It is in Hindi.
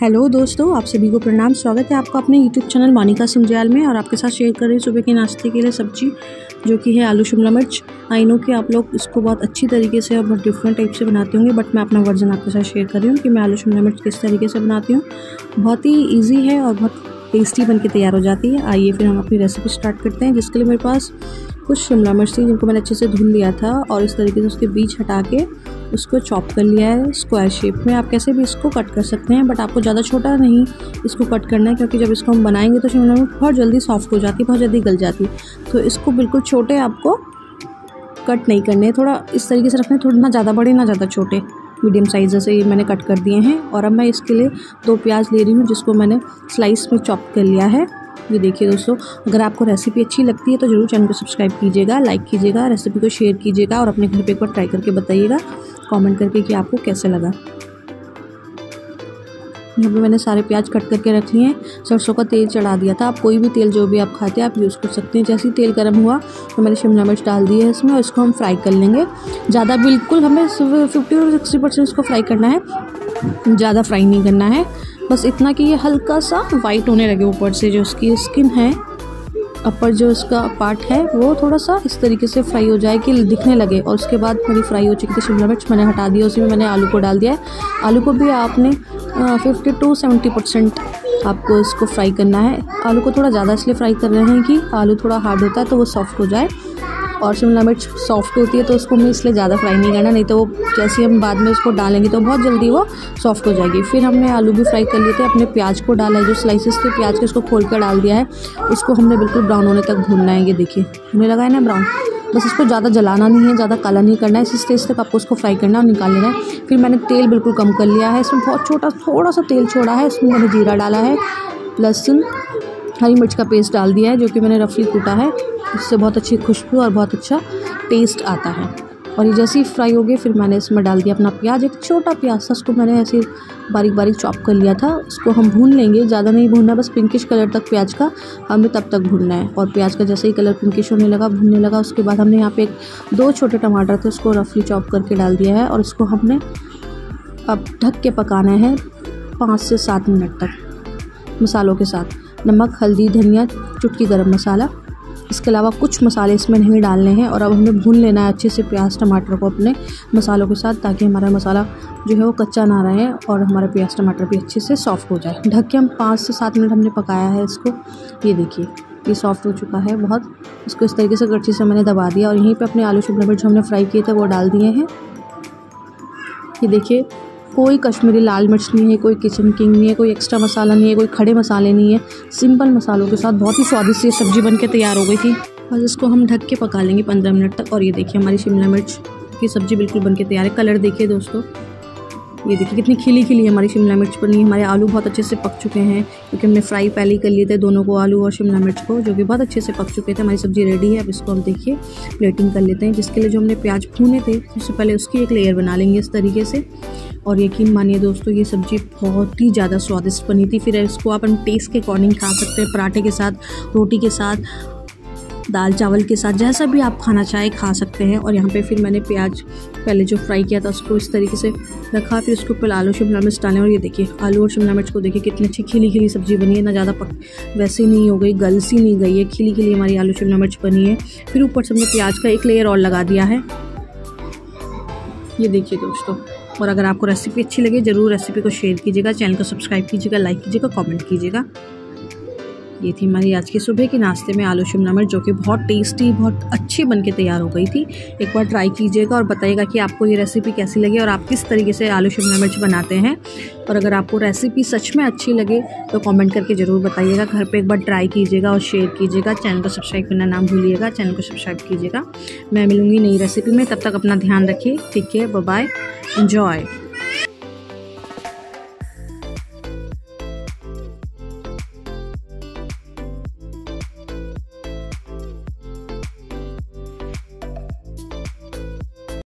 हेलो दोस्तों, आप सभी को प्रणाम। स्वागत है आपका अपने यूट्यूब चैनल मोनिका सुंजाल में। और आपके साथ शेयर कर रही हूँ सुबह के नाश्ते के लिए सब्जी, जो कि है आलू शिमला मिर्च। आई नो कि आप लोग इसको बहुत अच्छी तरीके से और बहुत डिफरेंट टाइप से बनाते होंगे, बट मैं अपना वर्जन आपके साथ शेयर कर रही हूँ कि मैं आलू शिमला मिर्च किस तरीके से बनाती हूँ। बहुत ही ईजी है और बहुत टेस्टी बन के तैयार हो जाती है। आइए फिर हम अपनी रेसिपी स्टार्ट करते हैं। जिसके लिए मेरे पास कुछ शिमला मिर्च थी जिनको मैंने अच्छे से धुल लिया था और इस तरीके से उसके बीज हटा के उसको चॉप कर लिया है स्क्वायर शेप में। आप कैसे भी इसको कट कर सकते हैं, बट आपको ज़्यादा छोटा नहीं इसको कट करना है, क्योंकि जब इसको हम बनाएंगे तो शिमला मिर्च बहुत जल्दी सॉफ्ट हो जाती है, बहुत जल्दी गल जाती है। तो इसको बिल्कुल छोटे आपको कट नहीं करने, थोड़ा इस तरीके से रखना है, थोड़ा ना ज़्यादा बड़े ना ज़्यादा छोटे, मीडियम साइज़ से ये मैंने कट कर दिए हैं। और अब मैं इसके लिए 2 प्याज ले रही हूँ जिसको मैंने स्लाइस में चॉप कर लिया है। ये देखिए दोस्तों, अगर आपको रेसिपी अच्छी लगती है तो ज़रूर चैनल को सब्सक्राइब कीजिएगा, लाइक कीजिएगा, रेसिपी को शेयर कीजिएगा और अपने घर पे एक बार ट्राई करके बताइएगा कमेंट करके कि आपको कैसे लगा। यहाँ पे मैंने सारे प्याज कट करके रख लिए हैं। सरसों का तेल चढ़ा दिया था। आप कोई भी तेल जो भी आप खाते हैं आप यूज़ कर सकते हैं। जैसे ही तेल गर्म हुआ तो मैंने शिमला मिर्च डाल दी है इसमें और इसको हम फ्राई कर लेंगे। ज़्यादा बिल्कुल हमें 50 और 60% इसको फ्राई करना है, ज़्यादा फ्राई नहीं करना है। बस इतना कि ये हल्का सा वाइट होने लगे ऊपर से, जो उसकी स्किन है, अपर जो इसका पार्ट है वो थोड़ा सा इस तरीके से फ्राई हो जाए कि दिखने लगे। और उसके बाद मेरी फ्राई हो चुकी थी शिमला मिर्च, मैंने हटा दिया। उसी में मैंने आलू को डाल दिया है। आलू को भी आपने 50 to 70% आपको इसको फ्राई करना है। आलू को थोड़ा ज़्यादा इसलिए फ्राई कर रहे हैं कि आलू थोड़ा हार्ड होता है तो वो सॉफ्ट हो जाए, और शिमला मिर्च सॉफ्ट होती है तो उसको हमें इसलिए ज़्यादा फ्राई नहीं करना, नहीं तो वो जैसे हम बाद में उसको डालेंगे तो बहुत जल्दी वो सॉफ्ट हो जाएगी। फिर हमने आलू भी फ्राई कर लिए थे, अपने प्याज को डाला है, जो स्लाइसेस थे प्याज के उसको खोल कर डाल दिया है। उसको हमने बिल्कुल ब्राउन होने तक भूनना है। ये देखिए हमें लगा है ना ब्राउन, बस इसको ज़्यादा जलाना नहीं है, ज़्यादा काला नहीं करना है, इस स्टेज तक आपको उसको फ्राई करना और निकाल लेना है। फिर मैंने तेल बिल्कुल कम कर लिया है, इसमें बहुत थोड़ा सा तेल छोड़ा है। इसमें मैंने जीरा डाला है, लहसुन, हरी मिर्च का पेस्ट डाल दिया है जो कि मैंने रफली कूटा है। इससे बहुत अच्छी खुशबू और बहुत अच्छा टेस्ट आता है। और ये जैसे ही फ्राई हो गए फिर मैंने इसमें डाल दिया अपना प्याज। एक छोटा प्याज था, उसको मैंने ऐसे बारीक बारीक चॉप कर लिया था। उसको हम भून लेंगे, ज़्यादा नहीं भूनना, बस पिंकिश कलर तक प्याज का हमें तब तक भूनना है। और प्याज का जैसे ही कलर पिंकिश होने लगा, भूनने लगा, उसके बाद हमने यहाँ पे 2 छोटे टमाटर थे उसको रफली चॉप करके डाल दिया है। और इसको हमने अब ढक के पकाना है 5 से 7 मिनट तक मसालों के साथ। नमक, हल्दी, धनिया, चुटकी गरम मसाला, इसके अलावा कुछ मसाले इसमें नहीं डालने हैं। और अब हमें भून लेना है अच्छे से प्याज टमाटर को अपने मसालों के साथ, ताकि हमारा मसाला जो है वो कच्चा ना रहे और हमारा प्याज टमाटर भी अच्छे से सॉफ्ट हो जाए। ढक के हम 5 से 7 मिनट हमने पकाया है इसको। ये देखिए ये सॉफ्ट हो चुका है बहुत। इसको इस तरीके से कड़छी से मैंने दबा दिया और यहीं पर अपने आलू शिमला मिर्च जो हमने फ्राई किए थे वो डाल दिए हैं। ये देखिए कोई कश्मीरी लाल मिर्च नहीं है, कोई किचन किंग नहीं है, कोई एक्स्ट्रा मसाला नहीं है, कोई खड़े मसाले नहीं है। सिंपल मसालों के साथ बहुत ही स्वादिष्ट ये सब्ज़ी बन के तैयार हो गई थी। बस इसको हम ढक के पका लेंगे 15 मिनट तक। और ये देखिए हमारी शिमला मिर्च की सब्ज़ी बिल्कुल बन के तैयार है। कलर देखिए दोस्तों, ये देखिए कितनी खिली खिली हमारी शिमला मिर्च बनी। हमारे आलू बहुत अच्छे से पक चुके हैं, क्योंकि हमने फ्राई पहले ही कर लिए थे दोनों को, आलू और शिमला मिर्च को, जो कि बहुत अच्छे से पक चुके थे। हमारी सब्ज़ी रेडी है। अब इसको हम देखिए प्लेटिंग कर लेते हैं। जिसके लिए जो हमने प्याज भूने थे सबसे पहले उसकी एक लेयर बना लेंगे इस तरीके से। और यकीन मानिए दोस्तों ये सब्ज़ी बहुत ही ज़्यादा स्वादिष्ट बनी थी। फिर इसको आप टेस्ट के अकॉर्डिंग खा सकते हैं, पराठे के साथ, रोटी के साथ, दाल चावल के साथ, जैसा भी आप खाना चाहे खा सकते हैं। और यहाँ पे फिर मैंने प्याज पहले जो फ्राई किया था उसको इस तरीके से रखा, फिर उसके ऊपर आलू शिमला मिर्च डालें। और ये देखिए आलू और शिमला मिर्च को देखिए कितनी अच्छी खिली खिली सब्ज़ी बनी है, ना ज़्यादा वैसे नहीं हो गई, गल सी नहीं गई है, खिली खिली हमारी आलू शिमला मिर्च बनी है। फिर ऊपर से हमने प्याज का एक लेयर और लगा दिया है। ये देखिए दोस्तों, और अगर आपको रेसिपी अच्छी लगे ज़रूर रेसिपी को शेयर कीजिएगा, चैनल को सब्सक्राइब कीजिएगा, लाइक कीजिएगा, कमेंट कीजिएगा। ये थी हमारी आज के सुबह के नाश्ते में आलू शिमला मिर्च, जो कि बहुत टेस्टी, बहुत अच्छी बनके तैयार हो गई थी। एक बार ट्राई कीजिएगा और बताइएगा कि आपको ये रेसिपी कैसी लगी और आप किस तरीके से आलू शिमला मिर्च बनाते हैं। और अगर आपको रेसिपी सच में अच्छी लगे तो कमेंट करके ज़रूर बताइएगा। घर पे एक बार ट्राई कीजिएगा और शेयर कीजिएगा। चैनल को सब्सक्राइब करना ना भूलिएगा, चैनल को सब्सक्राइब कीजिएगा। मैं मिलूँगी नई रेसिपी में, तब तक अपना ध्यान रखिए। ठीक है, बाय बाय, एंजॉय।